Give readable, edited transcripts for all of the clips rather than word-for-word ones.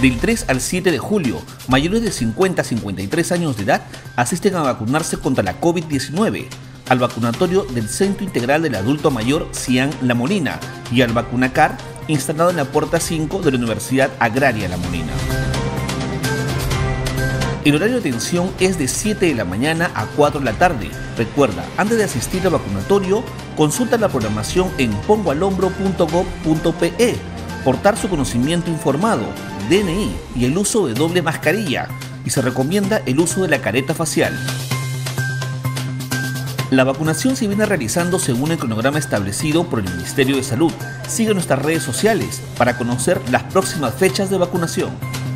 Del 3 al 7 de julio, mayores de 50 a 53 años de edad asisten a vacunarse contra la COVID-19 al vacunatorio del Centro Integral del Adulto Mayor Cian La Molina y al Vacunacar instalado en la puerta 5 de la Universidad Agraria La Molina. El horario de atención es de 7 de la mañana a 4 de la tarde. Recuerda, antes de asistir al vacunatorio, consulta la programación en pongoalombro.gov.pe, portar su conocimiento informado, DNI y el uso de doble mascarilla, y se recomienda el uso de la careta facial. La vacunación se viene realizando según el cronograma establecido por el Ministerio de Salud. Sigue nuestras redes sociales para conocer las próximas fechas de vacunación.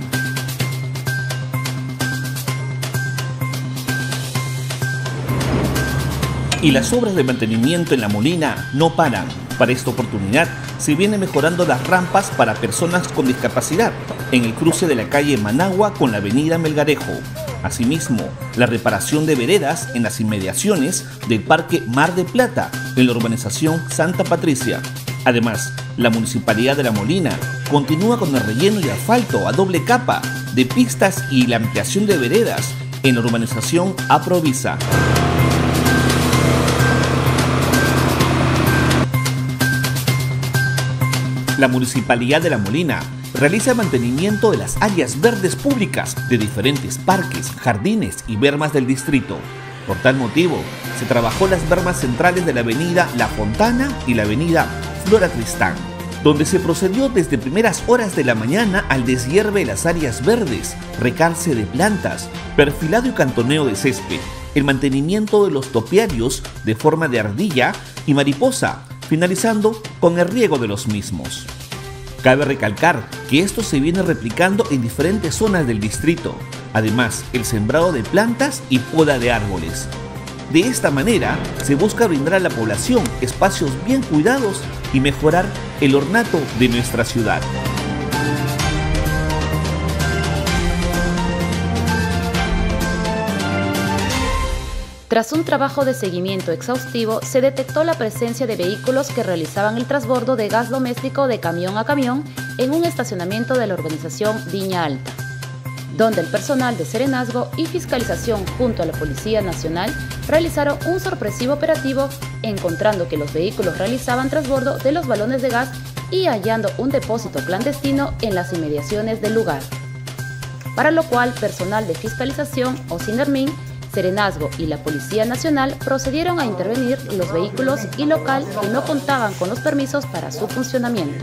Y las obras de mantenimiento en La Molina no paran. Para esta oportunidad se vienen mejorando las rampas para personas con discapacidad en el cruce de la calle Managua con la avenida Melgarejo. Asimismo, la reparación de veredas en las inmediaciones del Parque Mar de Plata en la urbanización Santa Patricia. Además, la Municipalidad de La Molina continúa con el relleno y asfalto a doble capa de pistas y la ampliación de veredas en la urbanización Aprovisa. La Municipalidad de La Molina realiza el mantenimiento de las áreas verdes públicas de diferentes parques, jardines y bermas del distrito. Por tal motivo, se trabajó las bermas centrales de la avenida La Fontana y la avenida Flora Tristán, donde se procedió desde primeras horas de la mañana al deshierve de las áreas verdes, recalce de plantas, perfilado y cantoneo de césped, el mantenimiento de los topiarios de forma de ardilla y mariposa, finalizando con el riego de los mismos. Cabe recalcar que esto se viene replicando en diferentes zonas del distrito, además el sembrado de plantas y poda de árboles. De esta manera se busca brindar a la población espacios bien cuidados y mejorar el ornato de nuestra ciudad. Tras un trabajo de seguimiento exhaustivo, se detectó la presencia de vehículos que realizaban el transbordo de gas doméstico de camión a camión en un estacionamiento de la urbanización Viña Alta, donde el personal de Serenazgo y Fiscalización junto a la Policía Nacional realizaron un sorpresivo operativo, encontrando que los vehículos realizaban transbordo de los balones de gas y hallando un depósito clandestino en las inmediaciones del lugar. Para lo cual, personal de Fiscalización o SINDERMIN, Serenazgo y la Policía Nacional procedieron a intervenir los vehículos y local que no contaban con los permisos para su funcionamiento.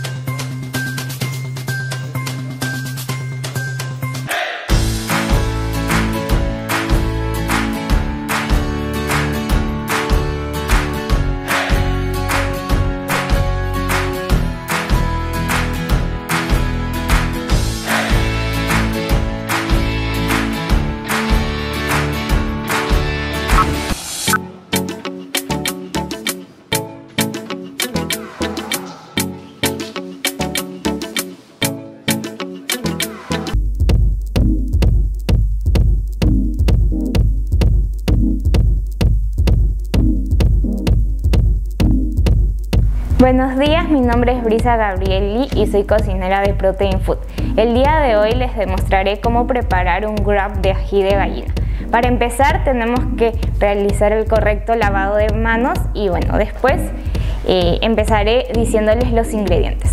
Buenos días, mi nombre es Brisa Gabrieli y soy cocinera de Protein Food. El día de hoy les demostraré cómo preparar un wrap de ají de gallina. Para empezar tenemos que realizar el correcto lavado de manos y bueno, después empezaré diciéndoles los ingredientes.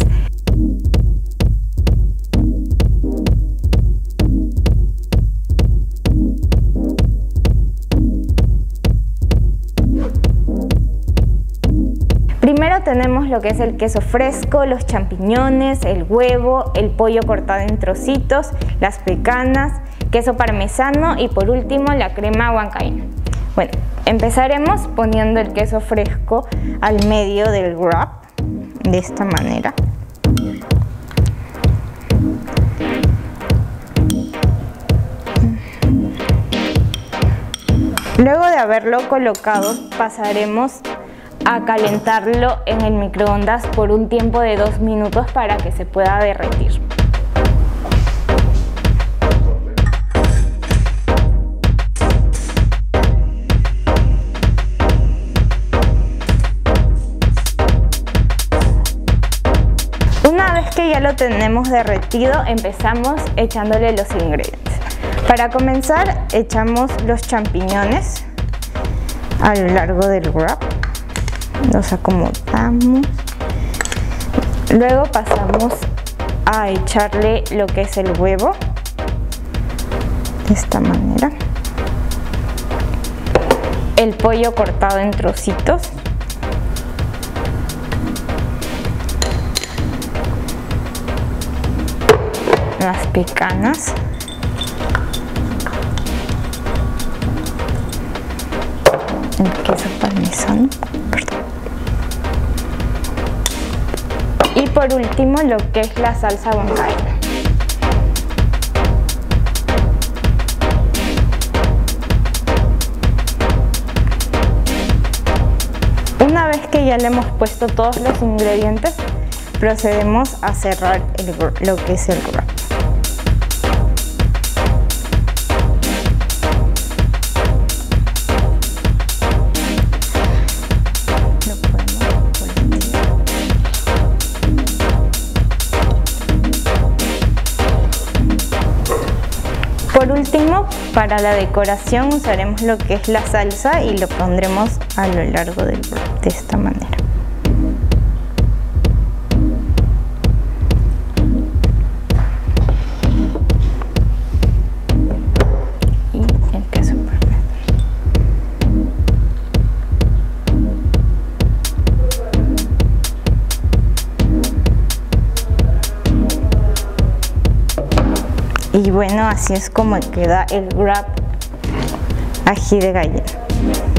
Primero tenemos lo que es el queso fresco, los champiñones, el huevo, el pollo cortado en trocitos, las pecanas, queso parmesano y por último la crema huancaína. Bueno, empezaremos poniendo el queso fresco al medio del wrap, de esta manera. Luego de haberlo colocado, pasaremos a calentarlo en el microondas por un tiempo de 2 minutos para que se pueda derretir. Una vez que ya lo tenemos derretido, empezamos echándole los ingredientes. Para comenzar, echamos los champiñones a lo largo del wrap. Los acomodamos. Luego pasamos a echarle lo que es el huevo, de esta manera. El pollo cortado en trocitos. Las pecanas. El queso parmesano. Y por último lo que es la salsa huancaína. Una vez que ya le hemos puesto todos los ingredientes, procedemos a cerrar lo que es el wrap. Por último, para la decoración usaremos lo que es la salsa y lo pondremos a lo largo del wrap de esta manera. Y el queso parmesano. Y bueno, así es como queda el wrap ají de gallina.